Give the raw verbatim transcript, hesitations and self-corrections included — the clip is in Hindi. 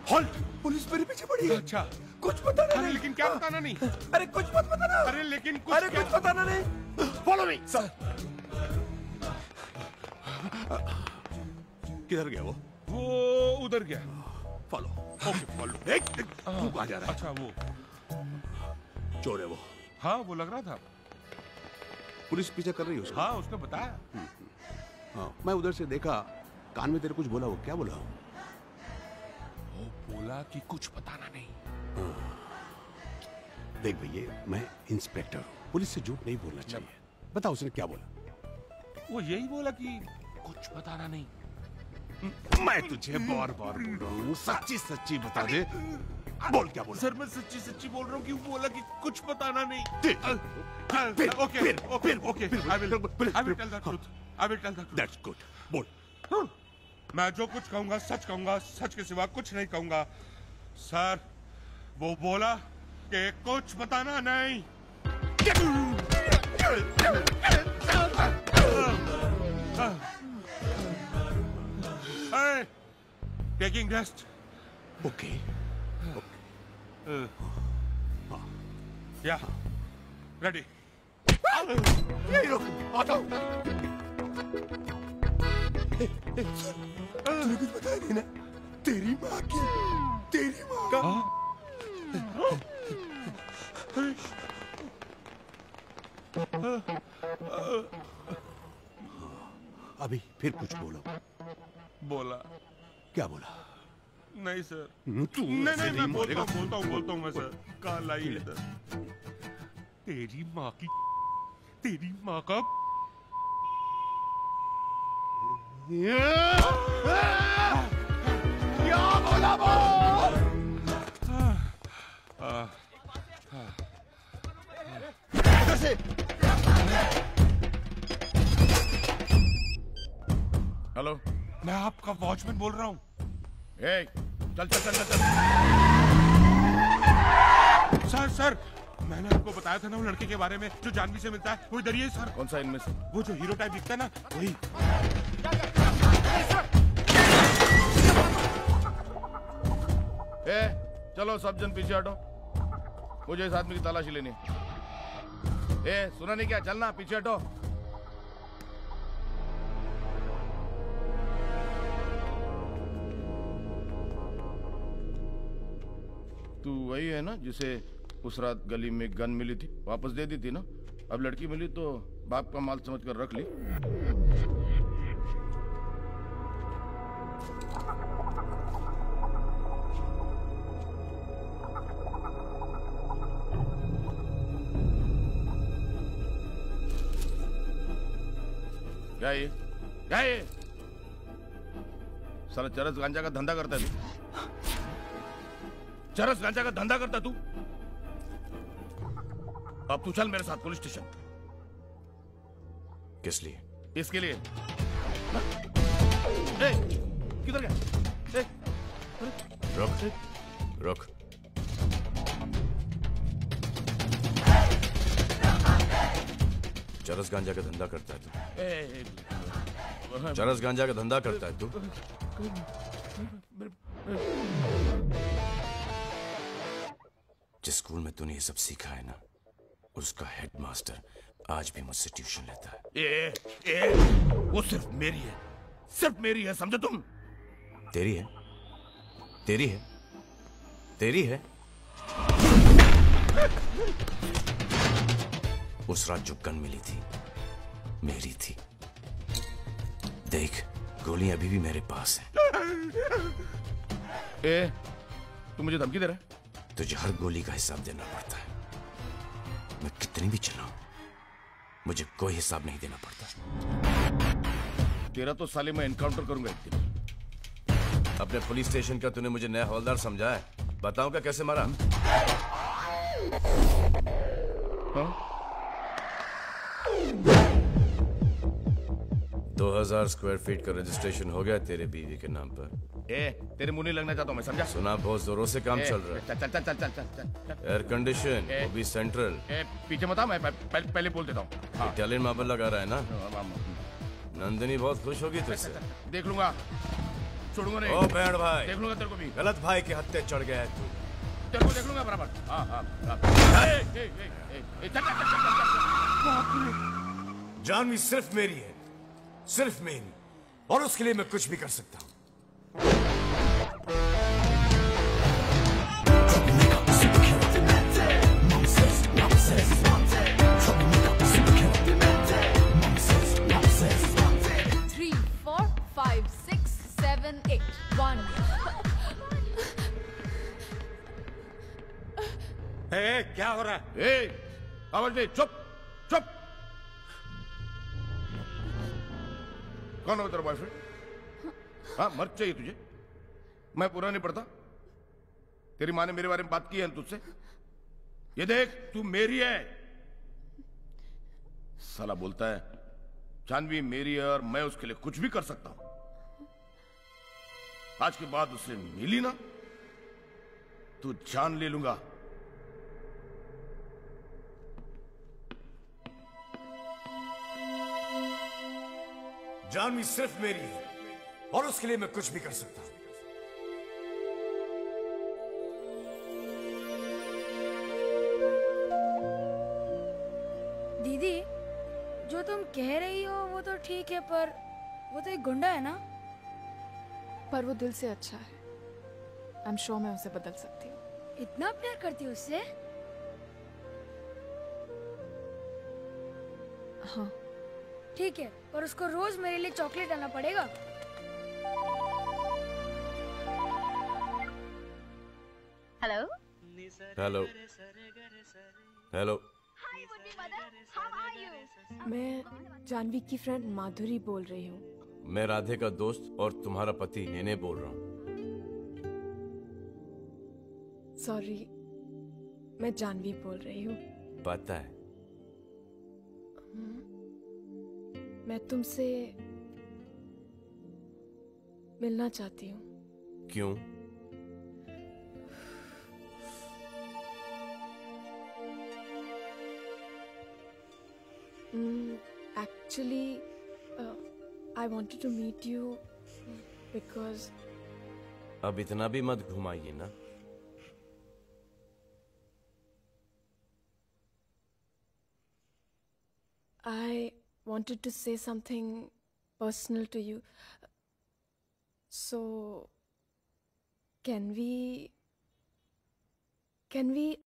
हॉल्ट! पुलिस मेरे पीछे पड़ी है। अच्छा, कुछ बताना अरे नहीं। लेकिन क्या बताना नहीं? अरे कुछ मत बताना। अरे लेकिन कुछ अरे क्या? कुछ बताना नहीं। Follow me sir. किधर गया वो? वो उधर गया। फॉलो। Okay follow. एक तू कहाँ जा रहा है? अच्छा वो चोर है वो। हाँ वो लग रहा था। पुलिस पीछे कर रही है उसका। हाँ उसने बताया। हाँ मैं उधर से देखा, कान में तेरे कुछ बोला। वो क्या बोला? वो बोला कि कुछ बताना नहीं। देख भैया, मैं इंस्पेक्टर हूँ, पुलिस से झूठ नहीं बोलना चाहिए। बता उसने क्या बोला? वो यही बोला कि कुछ बताना नहीं। मैं तुझे बार बार बोल रहा हूँ, सच्ची सच्ची बता दे। बोल क्या बोला? सर मैं सच्ची सच्ची बोल रहा हूँ कि वो बोला कि कुछ बताना नहीं। ठीक। फिर ओके फिर ओके फिर ओके फिर I will I will tell the truth. I will tell the truth. That's good. बोल। मैं जो कुछ कहूंगा सच कहूंगा, सच के सिवा कुछ नहीं कहूंगा। सर वो बोला कि कुछ बताना नहीं। Taking rest. ओके या रेडी। यही रुक, आ जाओ। तूने कुछ बताया नहीं ना? तेरी माँ की, तेरी माँ का। अभी फिर कुछ बोलो। बोला क्या बोला? नहीं सर। तू नहीं नहीं नहीं मैं बोलता मारेगा। हूँ बोलता हूँ बोलता हूँ मैं सर। काल आई है सर। तेरी माँ की, तेरी माँ का। क्या बोला वो? कैसे? हेलो, मैं आपका वॉचमैन बोल रहा हूँ। ए, चल चल चल चल चल। सर सर मैंने आपको बताया था ना वो लड़के के बारे में जो जानवी से मिलता है, वो इधर ही है सर। कौन सा इनमें से? वो जो हीरो टाइप दिखता है ना, वही। ए, चलो सब जन पीछे हटो, मुझे इस आदमी की तलाशी लेनी है। ए, सुना नहीं क्या? चलना, पीछे हटो। तू वही है ना जिसे उस रात गली में गन मिली थी, वापस दे दी थी ना? अब लड़की मिली तो बाप का माल समझ कर रख ली। क्या ये? क्या ये? साला चरस गांजा का धंधा करता है तू? चरस गांजा का धंधा करता तू? अब तू चल मेरे साथ पुलिस स्टेशन। किस लिए? इसके लिए। ए, किधर गया? ए, रुक, रुक। चरस गांजा का धंधा करता है तू? ए, चरस गांजा का धंधा करता है तू? जिस स्कूल में तूने ये सब सीखा है ना, उसका हेडमास्टर आज भी मुझसे ट्यूशन लेता है। ए, ए, वो सिर्फ मेरी है, सिर्फ मेरी है, समझे तुम? तेरी है? तेरी है? तेरी है? उस रात जो गन मिली थी मेरी थी। देख, गोलियां अभी भी मेरे पास हैं। ए, तू मुझे धमकी दे रहा है? तुझे हर गोली का हिसाब देना पड़ता है। मैं कितनी भी चलाऊं, मुझे कोई हिसाब नहीं देना पड़ता। तेरा तो साले मैं एनकाउंटर करूंगा एक दिन। अपने पुलिस स्टेशन का तूने मुझे नया हवलदार समझा है? बताऊं क्या कैसे मारा? हाँ? दो हजार स्क्वायर फीट का रजिस्ट्रेशन हो गया तेरे बीवी के नाम पर। ए, तेरे मुंह नहीं लगना चाहता हूं मैं, समझा? सुना, बहुत जोरों से काम ए, चल रहा है। चल चल चल चल चल चल। एयर कंडीशन, ए, वो भी सेंट्रल। ए, पीछे मत आ, मैं पहले पहले बोल देता हूँ। हाँ। इटालियन मार्बल लगा रहा है ना? हाँ, नंदिनी बहुत खुश होगी तुझसे। देख लूंगा। छोड़ूंगा नहीं। ओ बैंड भाई, देख लूंगा तेरे को भी। गलत भाई के हत्थे चढ़ गया है तू। तेरे को देख लूंगा बराबर। हाँ हाँ हाँ। ए, ए, ए, ए, ए, चल, चल, चल, चल, चल, चल। जानवी सिर्फ मेरी है, सिर्फ मेरी, और उसके लिए मैं कुछ भी कर सकता हूँ। Three, four, five, six, seven, eight, one. ए, क्या हो रहा है? ए, आवाज नहीं, चुप चुप। कौन हो तेरा बॉयफ्रेंड? हाँ, मर्द चाहिए तुझे? मैं पूरा नहीं पढ़ता। तेरी माँ ने मेरे बारे में बात की है तुझसे? ये देख, तू मेरी है। साला बोलता है जानवी मेरी है और मैं उसके लिए कुछ भी कर सकता हूं। आज के बाद उसे मिली ना तो जान ले लूंगा। जानवी सिर्फ मेरी है और उसके लिए मैं कुछ भी कर सकता हूं। दीदी, जो तुम कह रही हो वो तो ठीक है, पर वो तो एक गुंडा है ना। पर वो दिल से अच्छा है। आई एम श्योर मैं उसे बदल सकती हूँ। इतना प्यार करती हो उससे? हाँ। ठीक है, पर उसको रोज मेरे लिए चॉकलेट लाना पड़ेगा। Hello hello hello. मैं जानवी की फ्रेंड माधुरी बोल रही हूँ। मैं राधे का दोस्त और तुम्हारा पति नेने बोल रहा हूँ। सॉरी, मैं जानवी बोल रही हूँ। पता है। मैं तुमसे मिलना चाहती हूँ। क्यों? Actually, uh, I wanted to meet you because अब इतना भी मत घुमाइए ना। I wanted to say something personal to you. So, can we, can we